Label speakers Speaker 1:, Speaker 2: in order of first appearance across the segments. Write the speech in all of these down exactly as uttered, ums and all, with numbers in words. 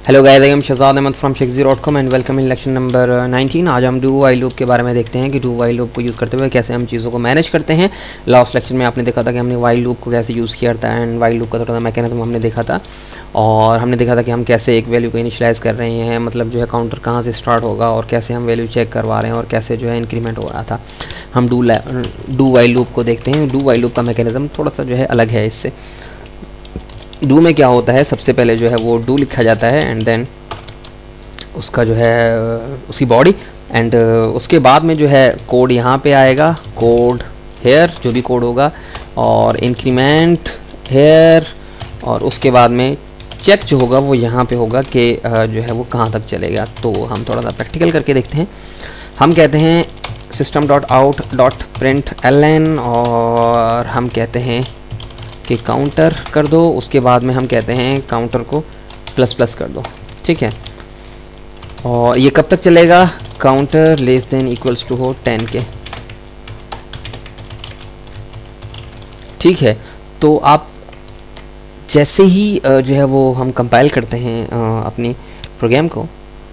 Speaker 1: Hello guys, I am Shahzad Ahmed from Shekhji dot com and welcome in lecture number nineteen. आज हम do while loop के बारे में देखते हैं कि डू वाइल लूप को यूज़ करते हुए कैसे हम चीज़ों को मैनेज करते हैं। लास्ट लेक्चर में आपने देखा था कि हमने वाइल लूप को कैसे यूज़ किया था एंड वाइल लूप का थोड़ा सा मैकेनिज्म हमने देखा था और हमने देखा था कि हम कैसे एक वैल्यू को इनिशियलाइज़ कर रहे हैं, मतलब जो है काउंटर कहाँ से स्टार्ट होगा और कैसे हम वैल्यू चेक करवा रहे हैं और कैसे जो है इंक्रीमेंट हो रहा था। हम डू डू वाइल लूप को देखते हैं। डू वाइल लूप का मैकेनिज्म थोड़ा सा जो है अलग है इससे। डू में क्या होता है, सबसे पहले जो है वो डू लिखा जाता है एंड देन उसका जो है उसकी बॉडी एंड उसके बाद में जो है कोड यहाँ पे आएगा, कोड हेयर जो भी कोड होगा और इंक्रीमेंट हेयर, और उसके बाद में चेक जो होगा वो यहाँ पे होगा कि जो है वो कहाँ तक चलेगा। तो हम थोड़ा सा प्रैक्टिकल करके देखते हैं। हम कहते हैं system dot out dot print L N और हम कहते हैं कि काउंटर कर दो, उसके बाद में हम कहते हैं काउंटर को प्लस प्लस कर दो, ठीक है। और ये कब तक चलेगा, counter less than equals to हो टेन के, ठीक है। तो आप जैसे ही जो है वो हम कंपाइल करते हैं अपनी प्रोग्राम को,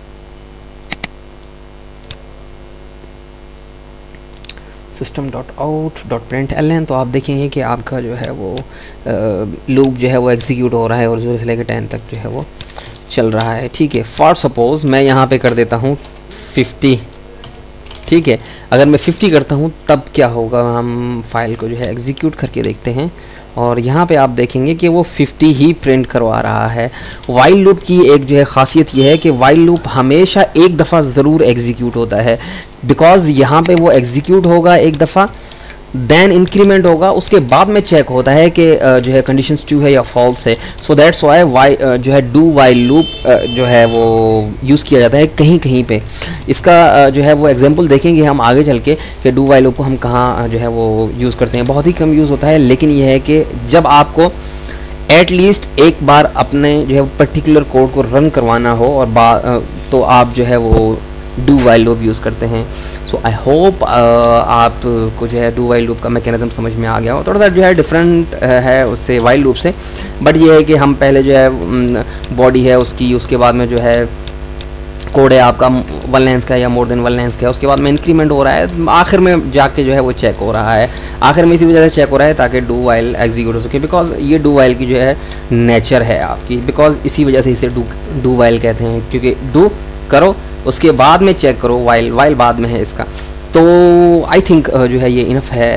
Speaker 1: system dot out dot print L N, तो आप देखेंगे कि आपका जो है वो लूप जो है वो एग्जीक्यूट हो रहा है और जीरो से लेकर टेन तक जो है वो चल रहा है, ठीक है। फॉर सपोज़ मैं यहाँ पे कर देता हूँ फिफ्टी, ठीक है। अगर मैं फिफ्टी करता हूँ तब क्या होगा, हम फाइल को जो है एग्जीक्यूट करके देखते हैं और यहाँ पे आप देखेंगे कि वो फिफ्टी ही प्रिंट करवा रहा है। वाइल लूप की एक जो है ख़ासियत ये है कि वाइल लूप हमेशा एक दफ़ा ज़रूर एग्जीक्यूट होता है, बिकॉज़ यहाँ पे वो एग्जीक्यूट होगा एक दफ़ा, देन इंक्रीमेंट होगा, उसके बाद में चेक होता है कि जो है कंडीशंस ट्रू है या फॉल्स है। सो दैट्स वाई वाई जो है डू वाइल लूप जो है वो यूज़ किया जाता है कहीं कहीं पे। इसका जो है वो एग्जांपल देखेंगे हम आगे चल के कि डू वाइल लूप को हम कहाँ जो है वो यूज़ करते हैं। बहुत ही कम यूज़ होता है, लेकिन यह है कि जब आपको एटलीस्ट एक बार अपने जो है पर्टिकुलर कोड को रन करवाना हो और बा तो आप जो है वो डू वाइल लूप यूज़ करते हैं। सो आई होप आपको जो है डू वाइल लूप का मैकेनिज्म समझ में आ गया हो। थोड़ा सा जो है डिफरेंट है उससे वाइल लूप से, बट ये है कि हम पहले जो है बॉडी है उसकी, उसके बाद में जो है कोड है आपका वन लेंस का या मोर देन वन लेंस का, उसके बाद में इंक्रीमेंट हो रहा है, आखिर में जाके जो है वो चेक हो रहा है। आखिर में इसी वजह से चेक हो रहा है ताकि डू वाइल एग्जीक्यूट हो सके, बिकॉज ये डू वाइल की जो है नेचर है आपकी, बिकॉज इसी वजह से इसे डू डू वाइल कहते हैं, क्योंकि डू करो उसके बाद में चेक करो, वाइल वाइल बाद में है इसका। तो आई थिंक जो है ये इनफ है,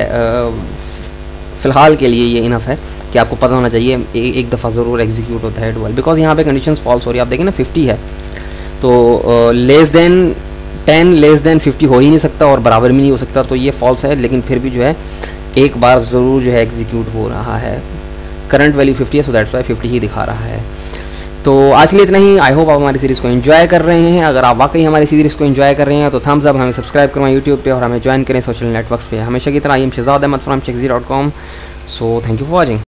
Speaker 1: फ़िलहाल के लिए ये इनफ है कि आपको पता होना चाहिए ए, एक दफ़ा ज़रूर एग्जीक्यूट होता है डू वाइल, बिकॉज यहाँ पे कंडीशंस फॉल्स हो रही है। आप देखें ना फिफ्टी है तो less than ten less than fifty हो ही नहीं सकता और बराबर भी नहीं हो सकता, तो ये फॉल्स है, लेकिन फिर भी जो है एक बार ज़रूर जो है एग्जीक्यूट हो रहा है। करंट वैल्यू फिफ्टी है, सो दैट्स वाई फिफ्टी ही दिखा रहा है। तो आज के लिए इतना ही। आई होप आप हमारी सीरीज़ को एंजॉय कर रहे हैं। अगर आप वाकई हमारी सीरीज़ को एंजॉय कर रहे हैं तो थम्स अप, हमें सब्सक्राइब करवाएं यूट्यूब पे और हमें ज्वाइन करें सोशल नेटवर्क्स पे। हमेशा की तरह I am Shahzad Ahmed from Shekhji dot com. So thank you for watching.